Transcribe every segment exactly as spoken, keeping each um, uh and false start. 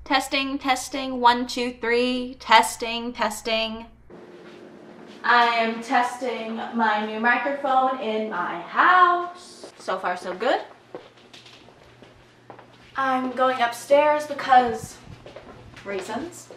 Testing, testing, one, two, three, testing, testing. I am testing my new microphone in my house. So far, so good. I'm going upstairs because reasons.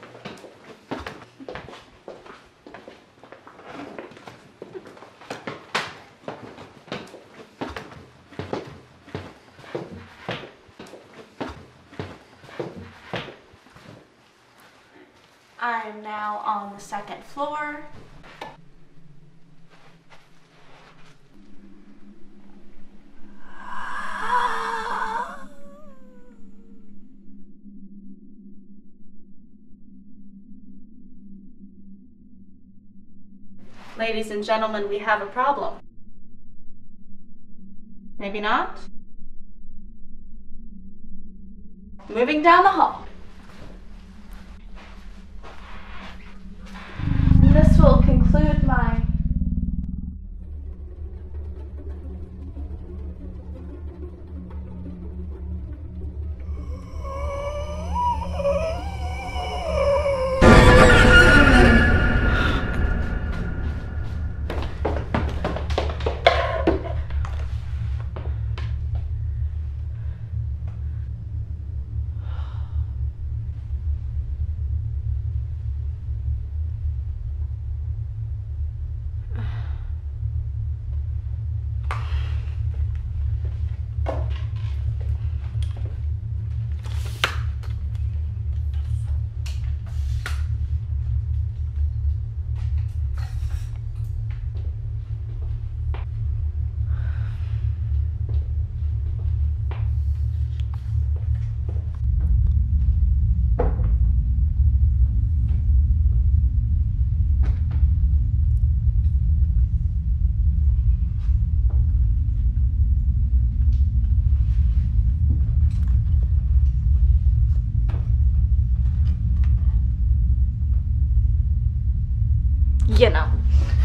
I'm now on the second floor. Ladies and gentlemen, we have a problem. Maybe not? Moving down the hall. This will conclude my you know.